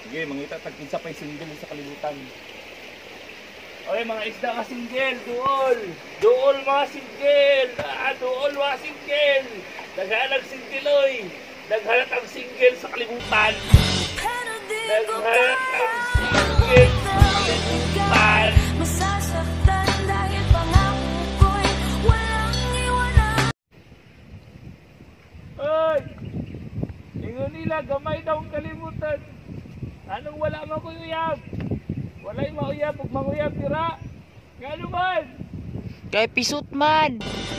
Sige, mangita tagkinsa pa yung single sa kalibutan. Okay, mga isda nga single, duol! Duol mga single! Duol mga single! Naghanap singiloy! Naghanap ang single sa kalibutan! Naghanap ang single sa kalibutan! Masasaktan dahil pangako ko'y walang iwanan. Ay! Ingon nila, gamay daw ang kalimutan! Anong wala makuyab? Wala'y mauyab, ug manguyab tira! Nga naman! Kay pisut man.